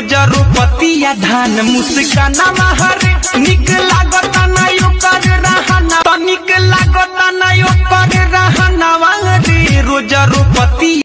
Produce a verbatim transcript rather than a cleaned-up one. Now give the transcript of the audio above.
रोज रोपतिया धान मुस्काना महरे निक लागता ना ओकर रहना, निक लागता ना ओकर रहना रे रोज रोपतिया।